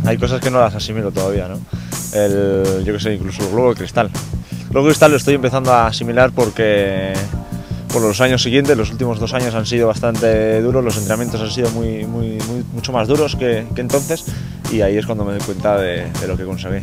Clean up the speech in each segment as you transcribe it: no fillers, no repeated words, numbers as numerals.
hay cosas que no las asimilo todavía, ¿no? Yo que sé, incluso el globo de cristal. El globo de cristal lo estoy empezando a asimilar porque los años siguientes, los últimos 2 años han sido bastante duros, los entrenamientos han sido mucho más duros que entonces, y ahí es cuando me doy cuenta de lo que conseguí.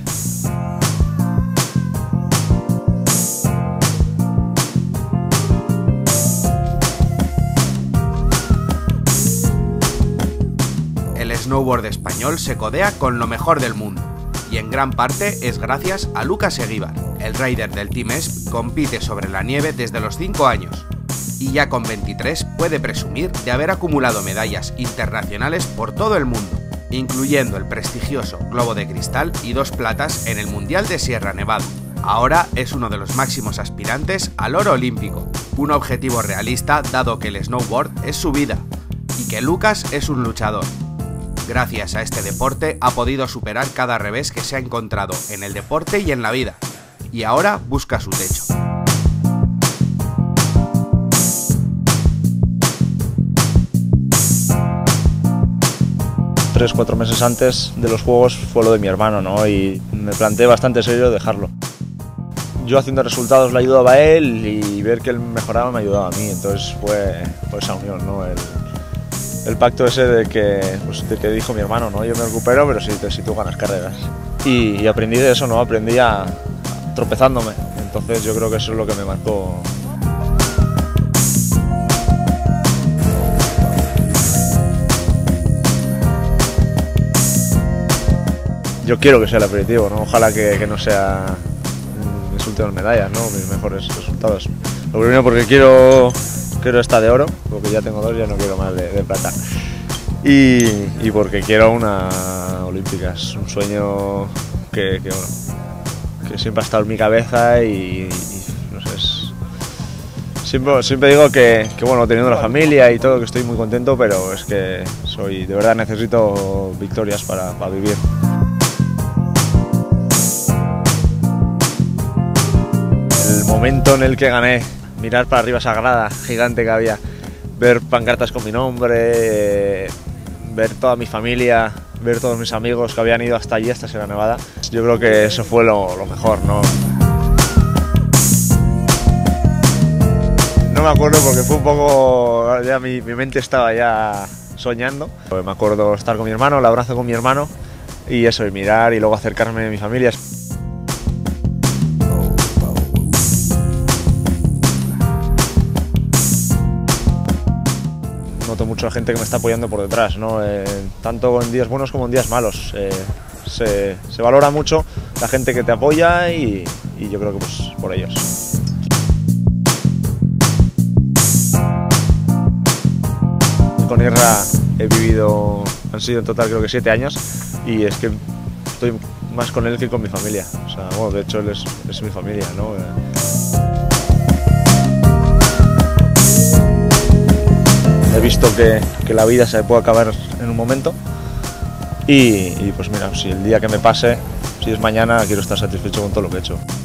El snowboard español se codea con lo mejor del mundo, y en gran parte es gracias a Lucas Eguíbar. El rider del Team ESP compite sobre la nieve desde los 5 años, y ya con 23 puede presumir de haber acumulado medallas internacionales por todo el mundo, incluyendo el prestigioso Globo de Cristal y 2 platas en el Mundial de Sierra Nevada. Ahora es uno de los máximos aspirantes al oro olímpico, un objetivo realista dado que el snowboard es su vida, y que Lucas es un luchador. Gracias a este deporte ha podido superar cada revés que se ha encontrado en el deporte y en la vida, y ahora busca su techo. Tres, 4 meses antes de los juegos fue lo de mi hermano, ¿no? Y me planteé bastante serio dejarlo. Yo haciendo resultados le ayudaba a él y ver que él mejoraba me ayudaba a mí, entonces fue esa unión, ¿no? El pacto ese de que dijo mi hermano, ¿no? Yo me recupero, pero si tú ganas carreras. Y aprendí de eso, ¿no? Aprendí tropezándome, entonces yo creo que eso es lo que me marcó. Yo quiero que sea el aperitivo, ¿no? Ojalá que no sea mis últimas medallas, ¿no? Mis mejores resultados. Lo primero porque quiero esta de oro, porque ya tengo 2, ya no quiero más de plata. Y porque quiero una olímpica, es un sueño que siempre ha estado en mi cabeza y no sé, siempre digo que bueno, teniendo la familia y todo, que estoy muy contento, pero es que de verdad necesito victorias para vivir. El momento en el que gané, mirar para arriba esa grada gigante que había, ver pancartas con mi nombre, ver toda mi familia, ver todos mis amigos que habían ido hasta allí, hasta Sierra Nevada, yo creo que eso fue lo mejor, ¿no? No me acuerdo porque fue un poco, ya mi mente estaba ya soñando. Me acuerdo estar con mi hermano, el abrazo con mi hermano y eso, y mirar y luego acercarme a mi familia. Noto mucho la gente que me está apoyando por detrás, ¿no? Tanto en días buenos como en días malos. Se valora mucho la gente que te apoya y yo creo que pues por ellos. Con Irra he vivido, han sido en total creo que 7 años y es que estoy más con él que con mi familia. O sea, bueno, de hecho él es mi familia, ¿no? He visto que la vida se puede acabar en un momento y pues mira, si el día que me pase, si es mañana, quiero estar satisfecho con todo lo que he hecho.